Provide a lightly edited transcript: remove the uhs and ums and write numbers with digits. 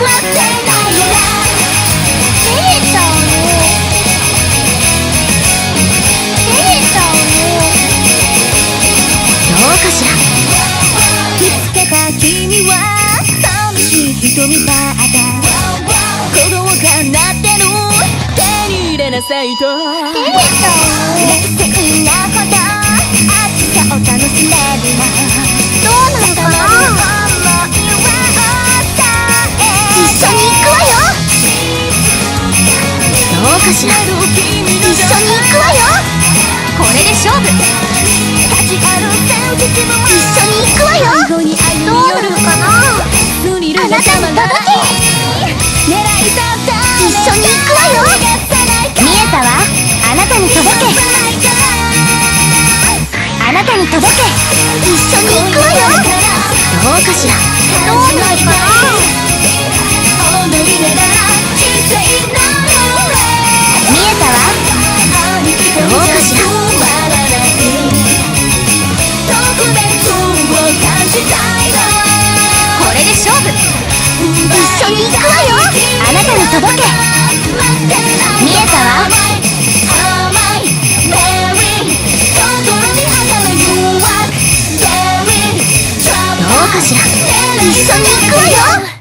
君は寂しい人みたいだ。鼓動が鳴ってる、手に入れなさいと。冷静なほど暑さを楽しめるな。どうなのかな。一緒に行くわよ。どうかしら。一緒に行くわよ。これで勝負。一緒に行くわよ。どうなるかな。あなたに届け。一緒に行くわよ。見えたわ。あなたに届け。あなたに届け。一緒に行くわよ。どうかしら。どうなるかな。見えたわ。どうかしら。これで勝負。一緒に行くわよ。あなたに届け。見えたわ。どうかしら。一緒に行くわよ。